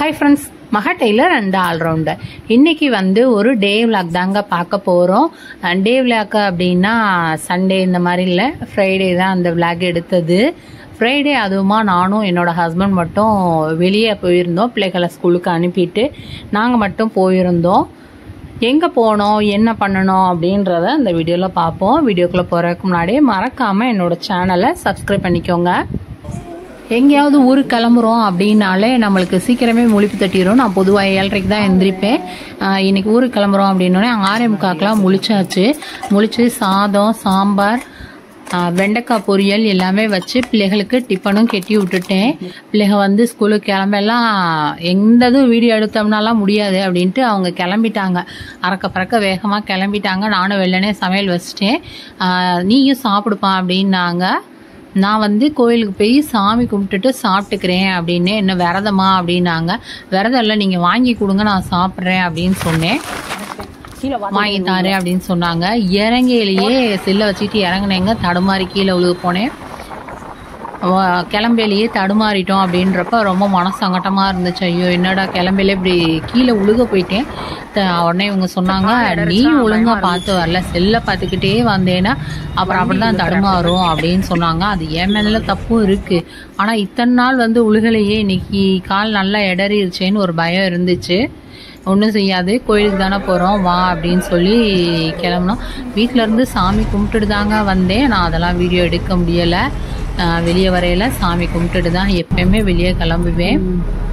Hi friends, Maha tailor and allrounder. இன்னைக்கு ஒரு டே vlog தாங்க பார்க்க போகிறோம். டே விளாக் அப்படின்னா சண்டே இந்த மாதிரி இல்லை, ஃப்ரைடே தான் அந்த விளாக் எடுத்தது. ஃப்ரைடே அதுவுமா நானும் என்னோட ஹஸ்பண்ட் மட்டும் வெளியே போயிருந்தோம். பிள்ளைகளை ஸ்கூலுக்கு அனுப்பிட்டு நாங்கள் மட்டும் போயிருந்தோம். எங்கே போனோம், என்ன பண்ணணும் அப்படின்றத இந்த வீடியோவில் பார்ப்போம். வீடியோக்குள்ளே போகிறதுக்கு முன்னாடியே மறக்காமல் என்னோடய சேனலை சப்ஸ்கிரைப் பண்ணிக்கோங்க. எங்கேயாவது ஊருக்கு கிளம்புறோம் அப்படின்னாலே நம்மளுக்கு சீக்கிரமே முழிப்பு தட்டிடும். நான் பொதுவாக 7:30க்கு தான் எந்திரிப்பேன். இன்னைக்கு ஊருக்கு கிளம்புறோம் அப்படின்னோடனே 6:45 முழிச்சாச்சு. முழிச்சு சாதம், சாம்பார், வெண்டைக்காய் பொரியல் எல்லாமே வச்சு பிள்ளைகளுக்கு டிஃபனும் கெட்டி விட்டுட்டேன். பிள்ளைங்க ஸ்கூலுக்கு கிளம்பெல்லாம் எந்ததும் வீடியோ எடுத்தோம்னாலாம் முடியாது அப்படின்ட்டு அவங்க கிளம்பிட்டாங்க. அறக்க பறக்க வேகமாக கிளம்பிட்டாங்க. நானும் வெள்ளனே சமையல் வச்சுட்டேன். நீயும் சாப்பிடுப்பா அப்படின்னாங்க. நான் கோயிலுக்கு போய் சாமி கும்பிட்டுட்டு சாப்பிட்டுக்கிறேன் அப்படின்னு. என்ன விரதமா அப்படின்னாங்க. விரதம் இல்லை, நீங்கள் வாங்கி கொடுங்க, நான் சாப்பிட்றேன் அப்படின்னு சொன்னேன். வாங்கி தாரேன் அப்படின்னு சொன்னாங்க. இறங்கையிலேயே செல்லை வச்சுட்டு இறங்கினேங்க. தடுமாறி கீழே விழுக போனேன். கிளம்பையிலேயே தடுமாறிட்டோம் அப்படின்றப்ப ரொம்ப மனசங்கட்டமாக இருந்துச்சு. ஐயோ என்னடா கிளம்பையில இப்படி கீழே உழுக போயிட்டேன். உடனே இவங்க சொன்னாங்க, நீ ஒழுங்காக பார்த்து வரல, செல்லை பார்த்துக்கிட்டே வந்தேன்னா அப்புறம் அப்படி தான் தடுமாறும் அப்படின்னு சொன்னாங்க. அது என் மேலே தப்பும் இருக்குது. ஆனால் இத்தனை நாள் உழுகலையே, இன்னைக்கு கால் நல்லா இடறிடுச்சேன்னு ஒரு பயம் இருந்துச்சு. ஒன்றும் செய்யாது, கோயிலுக்கு தானே போகிறோம் வா அப்படின்னு சொல்லி கிளம்புனோம். வீட்டிலேருந்து சாமி கும்பிட்டுட்டு தாங்க வந்தேன். நான் அதெல்லாம் வீடியோ எடுக்க முடியலை. வெளியே வரையில சாமி கும்பிட்டுட்டு தான் எப்பயுமே வெளியே கிளம்புவேன்.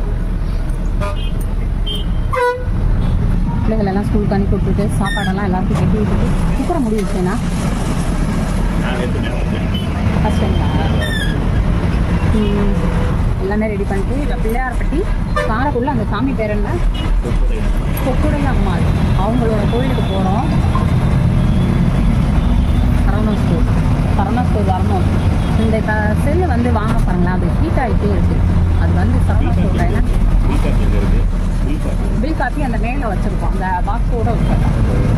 பிள்ளைகளெல்லாம் ஸ்கூலுக்கு அனுப்பி விட்டுட்டு சாப்பாடெல்லாம் எல்லாருக்கும் கட்டி விட்டுட்டு சூப்பராக முடிவுச்சேண்ணா. எல்லாமே ரெடி பண்ணிட்டு பிள்ளையார்பட்டி காரைக்குள்ள அந்த சாமி பேர் என்ன, கொக்குடைய அம்மா, அவங்களோட கோயிலுக்கு போகிறோம். சரவணா ஸ்டோர் வரணும். இந்த செல்லு வாங்க பாருங்களேன், அது ஹீட் ஆகிட்டே இருக்குது. அது சரவணா ஸ்டோர் என்ன பில் காப்பி அந்த மேலே வச்சுருக்கோம், அந்த பாக்ஸோடு வச்சுருக்கோம்.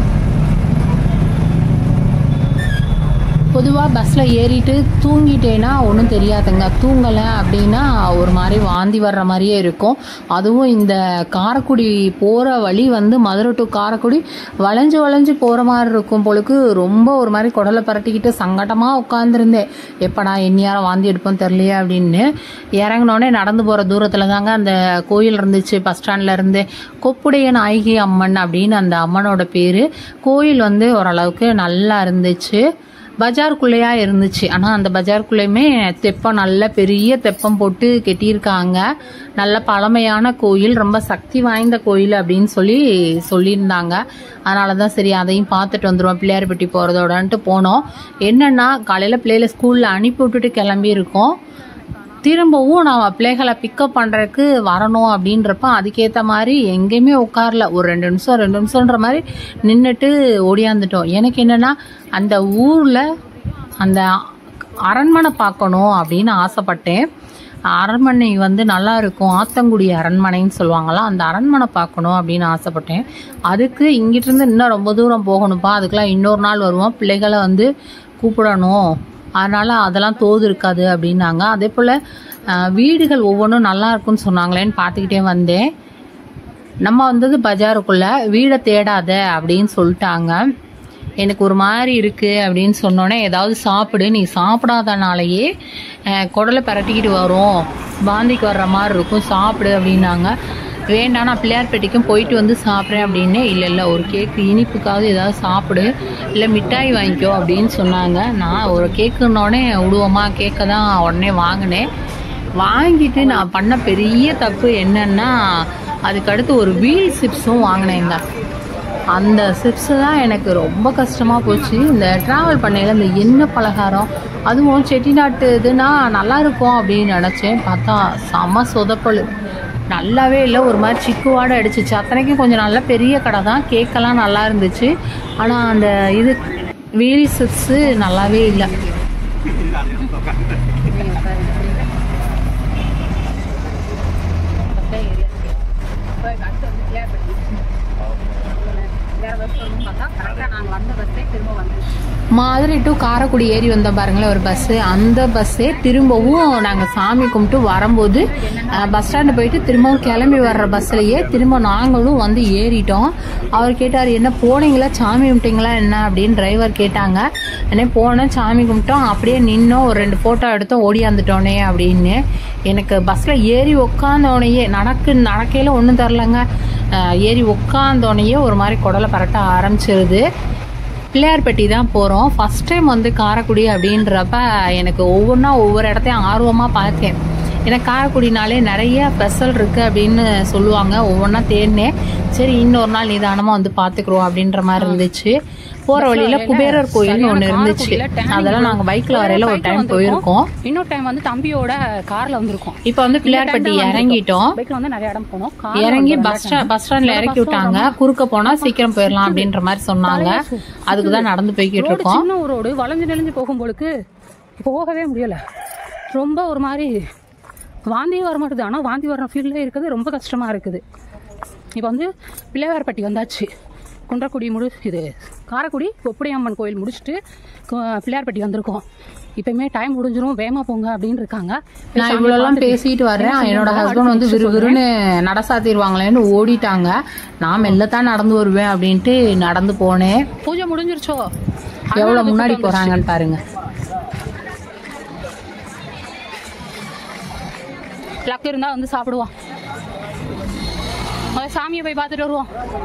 பொதுவாக பஸ்ஸில் ஏறிட்டு தூங்கிட்டேன்னா ஒன்றும் தெரியாதுங்க. தூங்கலை அப்படின்னா ஒரு மாதிரி வாந்தி வர்ற மாதிரியே இருக்கும். அதுவும் இந்த காரைக்குடி போகிற வழி மதுரை டு காரைக்குடி வளைஞ்சு வளைஞ்சு போகிற மாதிரி இருக்கும் பொழுது ரொம்ப ஒரு மாதிரி குடலை பரட்டிக்கிட்டு சங்கடமாக உட்காந்துருந்தேன். எப்படா எந்நேரம் வாந்தி எடுப்போம் தெரியலையே அப்படின்னு. இறங்கினோடனே நடந்து போகிற தூரத்தில் தாங்க அந்த கோயில் இருந்துச்சு. பஸ் ஸ்டாண்டில் இருந்து கொப்புடைய நாயகி அம்மன் அப்படின்னு அந்த அம்மனோட பேர். கோயில் ஓரளவுக்கு நல்லா இருந்துச்சு. பஜாருக்குள்ளேயா இருந்துச்சு. ஆனால் அந்த பஜாருக்குள்ளேயுமே தெப்பம், நல்ல பெரிய தெப்பம் போட்டு கெட்டியிருக்காங்க. நல்ல பழமையான கோயில், ரொம்ப சக்தி வாய்ந்த கோயில் அப்படின்னு சொல்லியிருந்தாங்க. அதனால தான் சரி அதையும் பார்த்துட்டு வந்துடுவோம் பிள்ளையார்பட்டி போகிறதோடன்ட்டு போனோம். என்னென்னா காலையில் பிள்ளைகளை ஸ்கூலில் அனுப்பி விட்டுட்டு கிளம்பியிருக்கோம். திரும்பவும் நான் பிள்ளைகளை பிக்கப் பண்ணுறதுக்கு வரணும் அப்படின்றப்ப அதுக்கேற்ற மாதிரி எங்கேயுமே உட்காரல. ஒரு 2 நிமிஷம்ன்ற மாதிரி நின்றுட்டு ஓடியாந்துட்டோம். எனக்கு என்னென்னா அந்த ஊரில் அந்த அரண்மனை பார்க்கணும் அப்படின்னு ஆசைப்பட்டேன். அரண்மனை நல்லா இருக்கும், ஆத்தங்குடி அரண்மனைன்னு சொல்லுவாங்களாம். அந்த அரண்மனை பார்க்கணும் அப்படின்னு ஆசைப்பட்டேன். அதுக்கு இங்கிட்டிருந்து இன்னும் ரொம்ப தூரம் போகணும்ப்பா, அதுக்கெலாம் இன்னொரு நாள் வருவோம், பிள்ளைகளை கூப்பிடணும், அதனால் அதெல்லாம் தோது இருக்காது அப்படின்னாங்க. அதே போல் வீடுகள் ஒவ்வொன்றும் நல்லா இருக்குன்னு சொன்னாங்களேன்னு பார்த்துக்கிட்டே வந்தேன். நம்ம பஜாருக்குள்ளே வீடை தேடாத அப்படின்னு சொல்லிட்டாங்க. எனக்கு ஒரு மாதிரி இருக்குது அப்படின்னு சொன்னோன்னே, ஏதாவது சாப்பிடு, நீ சாப்பிடாதனாலேயே குடலை பரட்டிக்கிட்டு வரும், பாந்திக்கு வர்ற மாதிரி இருக்கும், சாப்பிடு அப்படின்னாங்க. வேண்டாம், நான் பிள்ளையார்பட்டிக்கும் போயிட்டு சாப்பிட்றேன் அப்படின்னு. இல்லை ஒரு கேக்கு இனிப்புக்காவது ஏதாவது சாப்பிடு, இல்லை மிட்டாய் வாங்கிக்கோ அப்படின்னு சொன்னாங்க. நான் ஒரு கேக்குன்னொடனே விடுவோமா, கேக்கை தான் உடனே வாங்கினேன். வாங்கிட்டு நான் பண்ண பெரிய தப்பு என்னன்னா, அதுக்கடுத்து ஒரு வீல் சிப்ஸும் வாங்கினேங்க. அந்த சிப்ஸு தான் எனக்கு ரொம்ப கஷ்டமாக போச்சு. இந்த ட்ராவல் பண்ணையில் இந்த எண்ணெய் பலகாரம், அதுவும் செட்டிநாட்டு இதுனா நல்லாயிருக்கும் அப்படின்னு நினச்சேன். பார்த்தா செம சொதப்பல், நல்லாவே இல்லை. ஒரு மாதிரி சிக்குவாடை அடிச்சிச்சு. அத்தனைக்கும் கொஞ்சம் நல்ல பெரிய கடை தான், கேக்கெல்லாம் நல்லா இருந்துச்சு. ஆனால் அந்த இது வீல் சிப்ஸு நல்லாவே இல்லை. வேற பஸ் வரும்னு பார்த்தா கரெக்டாக நாங்கள் வந்த பஸ்ஸே திரும்ப வந்துச்சு. மதுரை டு காரைக்குடி ஏறி வந்தோம் பாருங்களேன் ஒரு பஸ்ஸு. அந்த பஸ்ஸே திரும்பவும் நாங்கள் சாமி கும்பிட்டு வரும்போது பஸ் ஸ்டாண்டு போயிட்டு திரும்பவும் கிளம்பி வர்ற பஸ்ஸிலேயே திரும்ப நாங்களும் வந்து ஏறிட்டோம். அவர் கேட்டார், என்ன போனீங்களா, சாமி கும்பிட்டீங்களா என்ன அப்படின்னு டிரைவர் கேட்டாங்க. என்ன போனோம், சாமி கும்பிட்டோம், அப்படியே நின்னோம், ஒரு 2 ஃபோட்டோ எடுத்தோம், ஓடியாந்துட்டோனே அப்படின்னு. எனக்கு பஸ்ஸில் ஏறி உக்காந்தோடனேயே நடக்கையில் ஒன்றும் தரலங்க. ஏறி உக்காந்தோடனேயே ஒரு மாதிரி குடலை பரட்ட ஆரம்பிச்சிருது. பிள்ளையார்பட்டி தான் போகிறோம். ஃபஸ்ட் டைம் வந்து காரைக்குடி அப்படின்றப்ப எனக்கு ஒவ்வொரு இடத்தையும் ஆர்வமாக பார்த்தேன். ஏன்னா காரைக்குடினாலே நிறைய ஸ்பெஷல் இருக்குது அப்படின்னு சொல்லுவாங்க. ஒவ்வொன்றா தேடினேன். சரி இன்னொரு நாள் நிதானமாக வந்து பார்த்துக்குறோம் அப்படின்ற மாதிரி இருந்துச்சு. போகிற வழியில் குபேரர் கோயில்னு ஒன்று இருந்துச்சு. அதெல்லாம் நாங்கள் பைக்கில் வரையில ஒரு டைம் போயிருக்கோம். இன்னொரு டைம் வந்து தம்பியோட காரில் வந்திருக்கோம். இப்போ வந்து பிள்ளையார்பட்டி இறங்கிட்டோம். பைக்கில் வந்து நிறைய இடம் போனோம். இறங்கி பஸ் ஸ்டாண்ட்ல இறக்கி விட்டாங்க. குறுக்க போனா சீக்கிரம் போயிடலாம் அப்படின்ற மாதிரி சொன்னாங்க. அதுக்கு தான் நடந்து போய்கிட்டு இருக்கோம். சின்ன ஒரு ரோடு வளைஞ்சு நெளிஞ்சு போகும்போது போகவே முடியல. ரொம்ப ஒரு மாதிரி வாந்தியும் வர மாட்டுது. ஆனால் வாந்தி வர்ற ஃபீல்டில் இருக்குது, ரொம்ப கஷ்டமாக இருக்குது. இப்போ வந்து பிள்ளையார்பட்டி வந்தாச்சு. குன்றக்குடி இது காரைக்குடி கொப்படியம்மன் கோயில் முடிச்சுட்டு பிள்ளையார்பட்டி வந்திருக்கோம். இப்பயுமே டைம் முடிஞ்சிரும், வேகமாக போங்க அப்படின்னு இருக்காங்க. நான் இவ்வளோலாம் பேசிட்டு வர்றேன். என்னோட ஹஸ்பண்ட் வந்து விறுவிறுன்னு நடசாத்திடுவாங்களேன்னு ஓடிட்டாங்க. நான் மெல்லத்தான் நடந்து வருவேன் அப்படின்ட்டு நடந்து போனேன். பூஜை முடிஞ்சிருச்சோ, எவ்வளோ முன்னாடி போகிறாங்கன்னு பாருங்க. லக்கு இருந்தால் வந்து சாப்பிடுவோம். சாமியை போய் பார்த்துட்டு வருவோம்.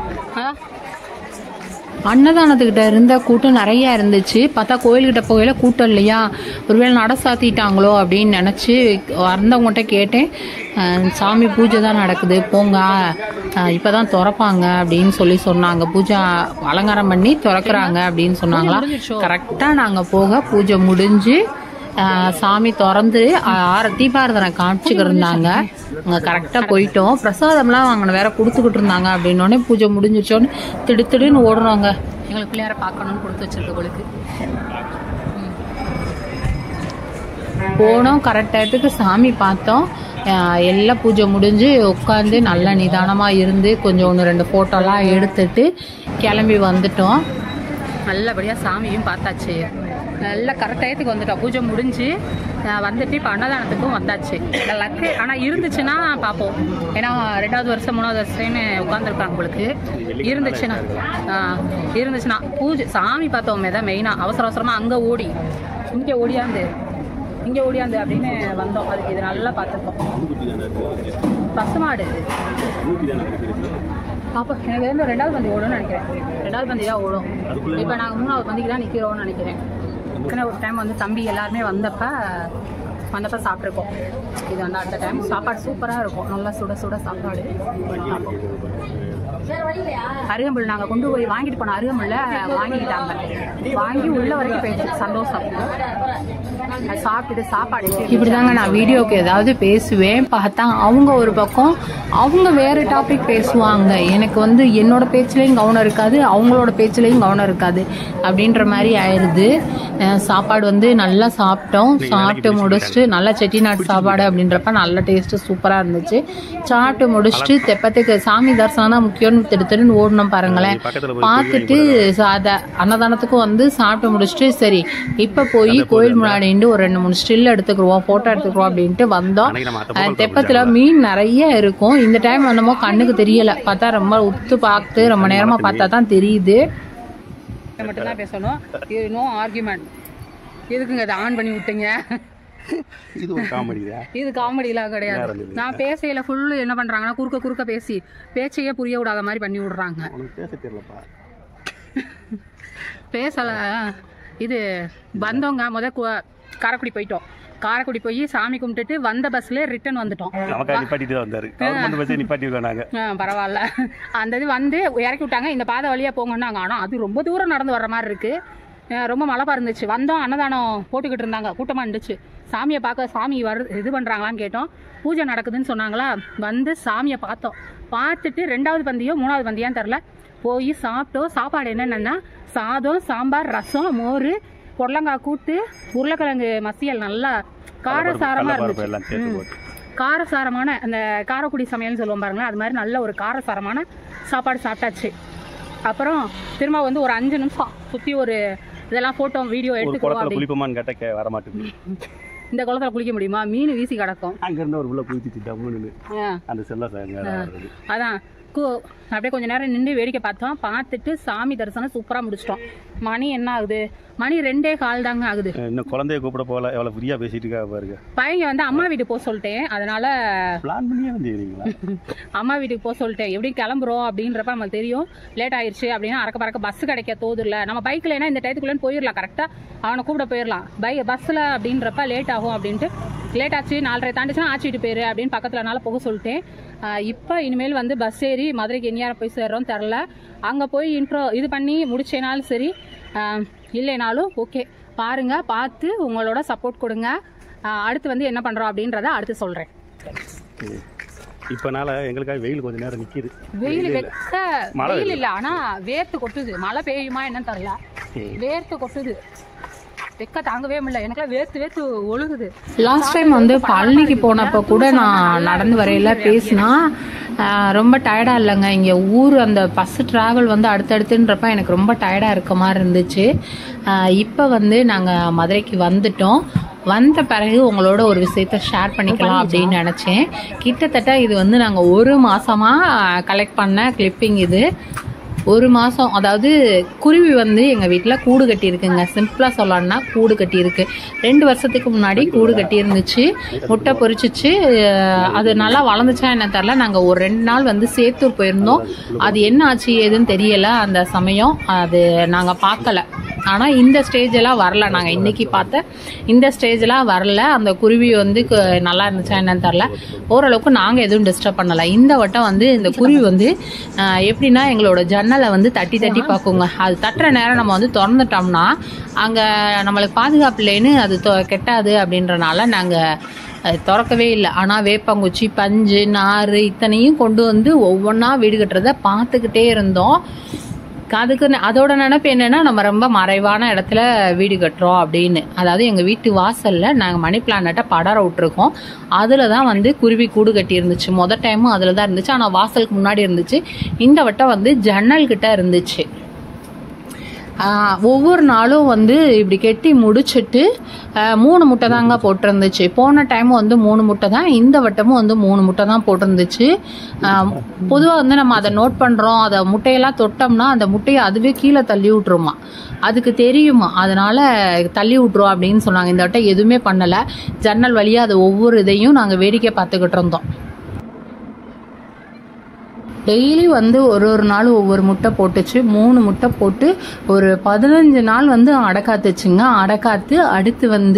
அன்னதானத்துக்கிட்ட இருந்த கூட்டம் நிறைய இருந்துச்சு. பார்த்தா கோயில்கிட்ட போகல கூட்டம் இல்லையா, ஒருவேளை நட சாத்திட்டாங்களோ அப்படின்னு நினச்சி வந்தவங்ககிட்ட கேட்டேன். சாமி பூஜை தான் நடக்குது, போங்க இப்போதான் திறப்பாங்க அப்படின்னு சொன்னாங்க. பூஜை அலங்காரம் பண்ணி திறக்கிறாங்க அப்படின்னு சொன்னாங்களா. கரெக்டாக நாங்கள் போக பூஜை முடிஞ்சு சாமி திறந்து தீபாரதனை காமிச்சுக்கிட்டு இருந்தாங்க. அங்கே கரெக்டாக போயிட்டோம். பிரசாதம்லாம் வாங்கின வேற கொடுத்துக்கிட்டு இருந்தாங்க. அப்படின்னோடனே பூஜை முடிஞ்சிச்சோன்னு திடுன்னு ஓடுறோங்க. எங்களுக்கு பிள்ளையார பார்க்கணும்னு கொடுத்து வச்சிருக்கவங்களுக்கு போனோம். கரெக்ட் டயத்துக்கு சாமி பார்த்தோம். எல்லாம் பூஜை முடிஞ்சு உட்காந்து நல்லா நிதானமாக இருந்து கொஞ்சம் 1-2 ஃபோட்டோலாம் எடுத்துட்டு கிளம்பி வந்துட்டோம். நல்லபடியாக சாமியும் பார்த்தாச்சு. நல்லா கரெக்ட் டயத்துக்கு வந்துட்டோம். பூஜை முடிஞ்சு வந்துட்டு இப்போ அன்னதானத்துக்கும் வந்தாச்சு. லக்கு ஆனால் இருந்துச்சுன்னா பார்ப்போம். ஏன்னா 2வது வருஷம் 3வது வருஷம்னு உட்காந்துருக்காங்க உங்களுக்கு. இருந்துச்சுன்னா பூஜை சாமி பார்த்தோமே தான் மெயினாக. அவசரமாக அங்கே ஓடி இங்கே ஓடியாந்து அப்படின்னு வந்தோம். அதுக்கு இது நல்லா பார்த்துருக்கோம். பசுமாடு அப்போ எனக்கு வந்து 2வது பந்தி ஓடும்னு நினைக்கிறேன். 2வது பந்தி தான் ஓடும். இப்போ நாங்கள் 3வது பந்திக்கு தான் நிற்கிறோம்னு நினைக்கிறேன். ஒரு டைம் வந்து தம்பி எல்லாருமே வந்தப்போ சாப்பிட்ருக்கோம். இது வந்து அடுத்த டைம் சாப்பாடு சூப்பராக இருக்கும். நல்லா சுட சாப்பாடு. அருகம்புல் நாங்கள் கொண்டு போய் வாங்கிட்டு போனோம். அருகம்புல்ல வாங்கிக்கிட்டாங்க. வாங்கி உள்ள வரைக்கும் போயிடுச்சு. சந்தோஷம். சாப்பிட்டுட்டு சாப்பாடு இப்படிதாங்க நான் வீடியோக்கு ஏதாவது பேசுவேன். பார்த்தா அவங்க ஒரு பக்கம் அவங்க வேற டாபிக் பேசுவாங்க. எனக்கு வந்து என்னோட பேச்சுலையும் கவனம் இருக்காது, அவங்களோட பேச்சுலையும் கவனம் இருக்காது அப்படின்ற மாதிரி ஆயிடுது. சாப்பாடு வந்து நல்லா சாப்பிட்டோம். சாப்பிட்டு முடிச்சுட்டு நல்லா செட்டிநாடு சாப்பாடு அப்படின்றப்ப நல்ல டேஸ்ட்டு சூப்பராக இருந்துச்சு. சாப்பிட்டு முடிச்சுட்டு தெப்பத்துக்கு சாமி தரிசனம் தான் முக்கியம்னு திடுன்னு ஓடணும் பாருங்களேன். பார்த்துட்டு அன்னதானத்துக்கும் வந்து சாப்பிட்டு முடிச்சுட்டு சரி இப்போ போய் கோயில் முன்னாடி ஒரு 2-3 ஸ்டில் எடுத்துக்கிறோம், போட்டோ எடுத்துக்கிறோம் அப்படின்ட்டு வந்தோம். தெப்பத்துல மீன் நிறைய இருக்கும். இந்த டைம் வந்தமோ கண்ணுக்கு தெரியல. பார்த்தா ரொம்ப உத்து பார்த்து ரொம்ப நேரமா பார்த்தா தான் தெரியுது. மட்டும்தான் பேசணும். No argument. எதுக்குங்க இதை ஆன் பண்ணி விட்டீங்க? இது காமெடிலாம் கிடையாது. நான் பேசையில ஃபுல்லு என்ன பண்றாங்கன்னா குறுக்க பேசி பேச்சையே புரிய விடாத மாதிரி பண்ணி விடுறாங்க. பேசல. இது வந்தவங்க காரைக்குடி போயிட்டோம். காரைக்குடி போய் சாமி கும்பிட்டுட்டு வந்த பஸ்ல ரிட்டர்ன் வந்துட்டோம். பரவாயில்ல. அந்த இது வந்து இறக்கி விட்டாங்க. இந்த பாதை வழியா போங்கன்னாங்க. ஆனால் அது ரொம்ப தூரம் நடந்து வர்ற மாதிரி இருக்கு. ரொம்ப மழை இருந்துச்சு. வந்தோம், அன்னதானம் போட்டுக்கிட்டு இருந்தாங்க. கூட்டமாக இருந்துச்சு. சாமியை பார்க்க சாமி இது பண்ணுறாங்களான்னு கேட்டோம். பூஜை நடக்குதுன்னு சொன்னாங்களா. வந்து சாமியை பார்த்தோம். பார்த்துட்டு 2வது பந்தியோ 3வது பந்தியான்னு தெரில போய் சாப்பிட்டோம். சாப்பாடு என்னென்னா சாதம், சாம்பார், ரசம், மோர், பொடலங்காய் கூட்டு, உருளைக்கிழங்கு மசியல் நல்லா காரசாரமாக இருந்துச்சு. காரசாரமான அந்த காரைக்குடி சமையல்னு சொல்லுவோம் பாருங்களேன், அது மாதிரி நல்ல ஒரு காரசாரமான சாப்பாடு சாப்பிட்டாச்சு. அப்புறம் திரும்ப வந்து ஒரு 5 நிமிஷம் சுற்றி ஒரு இதெல்லாம் ஃபோட்டோ வீடியோ எடுத்துக்குவோம். குளிப்போமான்னு கேட்டால் வர மாட்டேங்குது. இந்த குளத்துல குளிக்க முடியுமா? மீன் வீசி கிடக்கும். அங்கேருந்து ஒரு உள்ள குளிச்சுட்டு அந்த செல்ல அதான் அப்படியே கொஞ்சம் நேரம் நின்று வேடிக்கை பார்த்தோம். பார்த்துட்டு சாமி தரிசனம் சூப்பராக முடிச்சிட்டோம். மணி என்ன ஆகுது? மணி 2:15 தாங்க ஆகுது. இன்னும் குழந்தைய கூப்பிட போகல. எவ்வளோ ஃப்ரீயாக பேசிட்டு இருக்கா பாருங்க. பையன் வந்து அம்மா வீட்டுக்கு போக சொல்லிட்டேன். அதனால பிளான் பண்ணியே வந்துடுறீங்களா? அம்மா வீட்டுக்கு போக சொல்லிட்டேன். எப்படி கிளம்புறோம் அப்படின்றப்ப நமக்கு தெரியும். லேட் ஆயிடுச்சு அப்படின்னா அறக்க பறக்க பஸ் கிடைக்க தோதுல. நம்ம பைக்கில் ஏன்னா இந்த டயத்துக்குள்ளே போயிடலாம். கரெக்டாக அவனை கூப்பிட போயிடலாம். பஸ்ஸில் அப்படின்றப்ப லேட் ஆகும் அப்படின்ட்டு லேட் ஆச்சு. 4:30 தாண்டிச்சுன்னா ஆச்சிட்டு போயிரு அப்படின்னு பக்கத்துலனால போக சொல்லிட்டேன். இப்போ இனிமேல் வந்து பஸ் ஏறி மதுரைக்கு எங்கேயாரும் போய் சேர்றோம் தெரில. அங்கே போய் இன்ட்ரோ இது பண்ணி முடிச்சேனாலும் சரி, இல்லைனாலும் ஓகே. பாருங்கள், பார்த்து உங்களோட சப்போர்ட் கொடுங்க. அடுத்து வந்து என்ன பண்ணுறோம் அப்படின்றத அடுத்து சொல்கிறேன். இப்போனால எங்களுக்காக வெயில் கொஞ்சம் நேரம் நிற்கிது. வெயில் வெயில் இல்லை, ஆனால் வேர்த்து கொட்டுது. மழை பெய்யுமா என்னன்னு தெரில, வேர்த்து கொட்டுது. வெக்க தாங்கவே முடியல. எனக்குலாம் வேர்த்து ஒழுகுது. லாஸ்ட் டைம் வந்து பழனிக்கு போனப்போ கூட நான் நடந்து வரையில பேசினா ரொம்ப டயர்டாக இல்லைங்க. இங்கே ஊர் அந்த பஸ் ட்ராவல் வந்து அடுத்தடுத்துன்றப்ப எனக்கு ரொம்ப டயர்டாக இருக்க மாதிரி இருந்துச்சு. இப்போ வந்து நாங்கள் மதுரைக்கு வந்துட்டோம். வந்த பிறகு உங்களோட ஒரு விஷயத்த ஷேர் பண்ணிக்கலாம் அப்படின்னு நினச்சேன். கிட்டத்தட்ட இது வந்து நாங்கள் 1 மாதமாக கலெக்ட் பண்ண கிளிப்பிங். இது 1 மாதம், அதாவது குருவி வந்து எங்கள் வீட்டில் கூடு கட்டியிருக்குங்க. சிம்பிளாக சொல்லணும்னா கூடு கட்டியிருக்கு. 2 வருஷத்துக்கு முன்னாடி கூடு கட்டி இருந்துச்சு. முட்டை பொரிச்சிச்சு. அது நல்லா வளர்ந்துச்சா என்ன தெரில. நாங்கள் ஒரு 2 நாள் வந்து சேத்தூர் போயிருந்தோம். அது என்ன ஆச்சு ஏதுன்னு தெரியலை அந்த சமயம். அது நாங்கள் பார்க்கல. ஆனால் இந்த ஸ்டேஜெல்லாம் வரல. நாங்கள் இன்றைக்கி பார்த்த இந்த ஸ்டேஜெலாம் வரல. அந்த குருவி வந்து நல்லா இருந்துச்சா என்னன்னு தெரில. ஓரளவுக்கு நாங்கள் எதுவும் டிஸ்டர்ப் பண்ணலை. இந்த வட்டம் வந்து இந்த குருவி வந்து எப்படின்னா எங்களோட ஜன்னலை வந்து தட்டி தட்டி பார்க்குங்க. அது தட்டுற நேரம் நம்ம வந்து திறந்துட்டோம்னா அங்கே நம்மளுக்கு பாதுகாப்பு இல்லைன்னு அது கெட்டாது அப்படின்றனால நாங்கள் திறக்கவே இல்லை. ஆனால் வேப்பங்குச்சி, பஞ்சு, நார் இத்தனையும் கொண்டு வந்து ஒவ்வொன்றா வீடு கட்டுறதை பார்த்துக்கிட்டே இருந்தோம். அதுக்கு அதோட நினைப்பு என்னன்னா, நம்ம ரொம்ப மறைவான இடத்துல வீடு கட்டுறோம் அப்படின்னு. அதாவது எங்கள் வீட்டு வாசலில் நாங்கள் மணி பிளானட்டை படர விட்டுருக்கோம். அதில் தான் வந்து குருவி கூடு கட்டி இருந்துச்சு. மொதல் டைமும் அதில் தான் இருந்துச்சு. ஆனால் வாசலுக்கு முன்னாடி இருந்துச்சு. இந்த வட்டம் வந்து ஜன்னல்கிட்ட இருந்துச்சு. ஒவ்வொரு நாளும் வந்து இப்படி கெட்டி முடிச்சுட்டு 3 முட்டை தாங்க போட்டிருந்துச்சு. போன டைம் வந்து 3 முட்டை தான். இந்த வட்டமும் வந்து 3 முட்டை தான் போட்டிருந்துச்சு. பொதுவாக வந்து நம்ம அதை நோட் பண்ணுறோம். அதை முட்டையெல்லாம் தொட்டோம்னா அந்த முட்டையை அதுவே கீழே தள்ளி விட்டுருமா. அதுக்கு தெரியுமா, அதனால தள்ளி விட்டுரும் அப்படின்னு சொன்னாங்க. இந்த வட்டம் எதுவுமே பண்ணலை. ஜன்னல் வழியாக அது ஒவ்வொரு இதையும் நாங்கள் வேடிக்கை பார்த்துக்கிட்டு இருந்தோம். டெய்லி வந்து ஒரு நாள் ஒவ்வொரு முட்டை போட்டுச்சு. 3 முட்டை போட்டு ஒரு 15 நாள் வந்து அடைக்காத்துச்சுங்க. அடைக்காத்து அடுத்து வந்து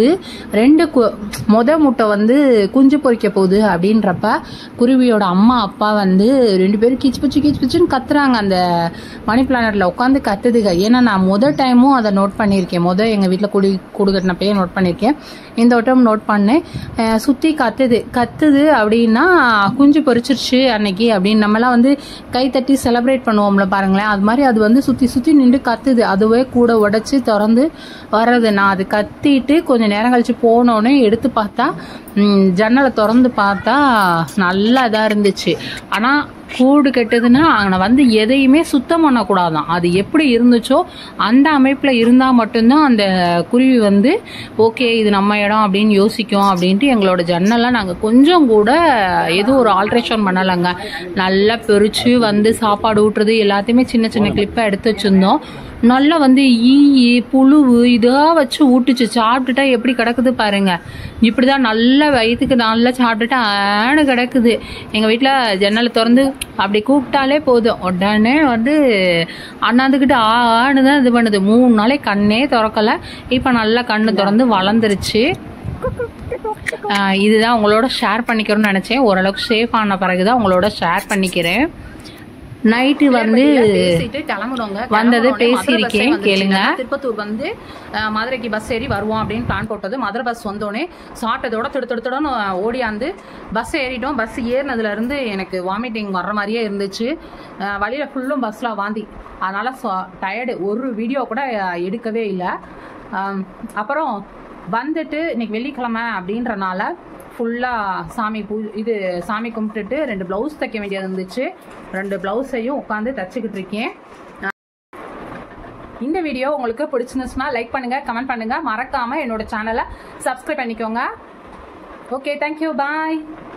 2 முட்டை வந்து குஞ்சு பொறிக்க போகுது அப்படின்றப்ப குருவியோட அம்மா அப்பா வந்து 2 பேரும் கிச்சு பிச்சுன்னு கத்துறாங்க. அந்த மணி பிளானட்ல உட்காந்து கத்துதுங்க. ஏன்னா நான் டைமும் அதை நோட் பண்ணியிருக்கேன். எங்கள் வீட்டில் கூடு கட்டினப்பயே நோட் பண்ணியிருக்கேன். இந்த வட்டம் நோட் பண்ணேன். சுற்றி கத்துது அப்படின்னா குஞ்சு பொறிச்சிருச்சு அன்னைக்கு அப்படின்னு நம்மளாம் வந்து கை தட்டி செலிப்ரேட் பண்ணுவோம்ல பாருங்களேன். அது மாதிரி அது வந்து சுற்றி நின்று கத்துது. அதுவே கூட உடைச்சி திறந்து வர்றது. நான் அது கத்திட்டு கொஞ்சம் நேரம் கழிச்சு போனோடனே எடுத்து பார்த்தா ஜன்னலை திறந்து பார்த்தா நல்லா இதாக இருந்துச்சு. ஆனால் கூடு கெட்டதுன்னா அங்கே வந்து எதையுமே சுத்தம் பண்ணக்கூடாதான். அது எப்படி இருந்துச்சோ அந்த அமைப்பில் இருந்தால் மட்டும்தான் அந்த குருவி வந்து ஓகே இது நம்ம இடம் அப்படின்னு யோசிக்கும் அப்படின்ட்டு எங்களோட ஜன்னலை நாங்கள் கொஞ்சம் கூட எதுவும் ஒரு ஆல்ட்ரேஷன் பண்ணலைங்க. நல்லா பெருச்சு வந்து சாப்பாடு ஊட்டுறது எல்லாத்தையுமே சின்ன கிளிப்பாக எடுத்து வச்சுருந்தோம். நல்லா வந்து புழுவு இதாக வச்சு ஊட்டுச்சு. சாப்பிட்டுட்டா எப்படி கிடக்குது பாருங்க. இப்படிதான் நல்ல வயிற்றுக்கு நல்லா சாப்பிட்டுட்டு ஆணு கிடக்குது. எங்கள் வீட்டில் ஜன்னலை திறந்து அப்படி கூப்பிட்டாலே போதும் உடனே வந்து அண்ணாந்துக்கிட்டு ஆணு தான் இது பண்ணுது. 3 நாளைக்கு கண்ணே திறக்கலை. இப்போ நல்லா கண்ணு திறந்து வளர்ந்துருச்சு. இதுதான் உங்களோட ஷேர் பண்ணிக்கிறோன்னு நினச்சேன். ஓரளவுக்கு சேஃப் ஆன பிறகுதான் உங்களோட ஷேர் பண்ணிக்கிறேன். நைட்டு வந்து வந்தது பேசியிருக்கேன் கேளுங்க. திருப்பத்தூர் வந்து மதுரைக்கு பஸ் ஏறி வருவோம் அப்படின்னு பிளான் போட்டது. மதுரை பஸ் வந்தோடனே சாப்பிட்டதோட திடுன்னு ஓடியாந்து பஸ் ஏறிட்டோம். பஸ் ஏறினதுல இருந்து எனக்கு வாமிட்டிங் வர்ற மாதிரியே இருந்துச்சு. வழியில ஃபுல்லும் பஸ்ல வாந்தி. அதனால டயர்டு. ஒரு வீடியோ கூட எடுக்கவே இல்லை. அப்புறம் வந்துட்டு இன்னைக்கு வெள்ளிக்கிழமை அப்படின்றனால ஃபுல்லாக சாமி கும்பிட்டுட்டு 2 ப்ளவுஸ் தைக்க வேண்டியது இருந்துச்சு. 2 ப்ளவுஸையும் உட்காந்து தைச்சிக்கிட்டு இருக்கேன். இந்த வீடியோ உங்களுக்கு பிடிச்சிருந்துச்சுன்னா லைக் பண்ணுங்க, கமெண்ட் பண்ணுங்க, மறக்காம என்னோட சேனலை சப்ஸ்கிரைப் பண்ணிக்கோங்க. ஓகே, தேங்க்யூ, பாய்.